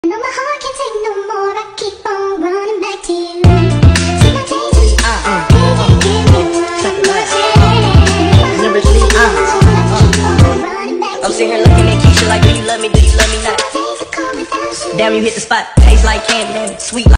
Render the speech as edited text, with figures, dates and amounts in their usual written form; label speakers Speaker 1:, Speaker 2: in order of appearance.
Speaker 1: No, my heart can't take no more. I keep on running back to you. See my taste, give me one more chance.
Speaker 2: Number 3, I'm sitting here looking at Keisha like, do you love me, do you love me not? Damn, you hit the spot, tastes like candy, sweet like